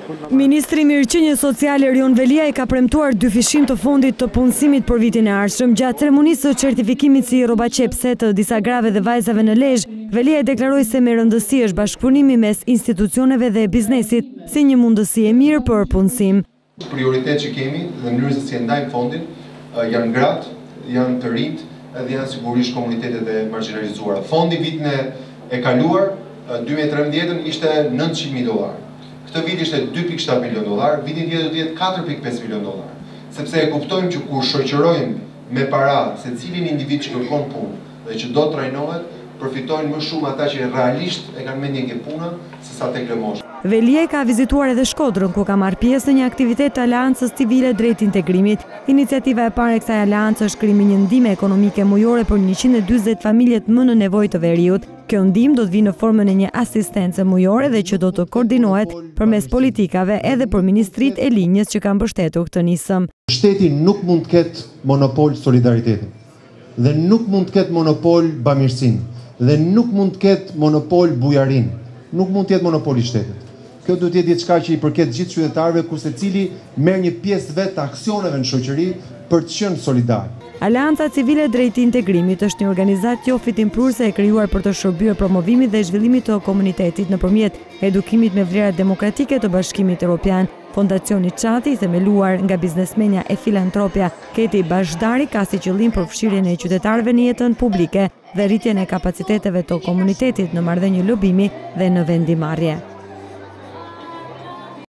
Ministri i Mirëqenies Sociale Erion Veliaj ka premtuar 2 fishim të fondit të punësimit për vitin e ardhshëm. Gjatë ceremonisë së certifikimit si rrobaqepse të disa grave dhe vajzave në Lezhë, Veliaj deklaroi se me rëndësi është bashkëpunimi mes institucioneve dhe biznesit si një mundësi e mirë për punësim. Prioritet që kemi dhe mënyrë se si e ndajmë fondin janë gratë, janë të rinjtë dhe janë sigurisht komunitetet e marginalizuara. Fondi vitin e kaluar 2013 ishte $900.000. Këtë vit ishte $2.7 milion, vitin tjetër do të jetë $4.5 milion. Sepse e kuptojmë që kur shoqërojmë me para se cilin individ që kërkon punë dhe që do të trajnohet, përfitojnë më shumë ata që realisht e kanë mendjen ke puna se sa tek lëmosh. Veliaj ka vizituar edhe Shkodrën, ku ka marrë pjesë në një aktivitet të Aleancës Civile drejt integrimit. Iniciativa e parë e kësaj aleancë është krijimi një ndihme ekonomike mujore për 140 familjet më në nevojë të veriut. Kjo ndihmë do të vijë në formën e një asistence mujore dhe që do të koordinohet përmes politikave edhe për ministritë e linjës që kanë mbështetur këtë nisëm. Shteti nuk mund të ketë monopol solidaritetin dhe nuk mund të ketë monopol bamirësinë dhe nuk mund të ketë monopol bujarinë. Nuk mund të jetë monopol i shtetit. Kjo duhet të jetë diçka që i përket gjithë qytetarëve, ku secili merr një pjesë vetë të aksioneve në shoqëri për të qenë solidar. Aleanca Civile drejt integrimit është një organizatë jo fitimprurse e krijuar për të shërbyer promovimit dhe zhvillimit të komunitetit nëpërmjet edukimit me vlera demokratike të Bashkimit Evropian. Fondacioni Çati, i themeluar nga biznesmenja e filantropja Keti Bashdari, ka si qëllim përfshirjen e qytetarëve në jetën publike dhe rritjen e kapaciteteve të komunitetit në marrëdhënie lobimi dhe në vendimarrje.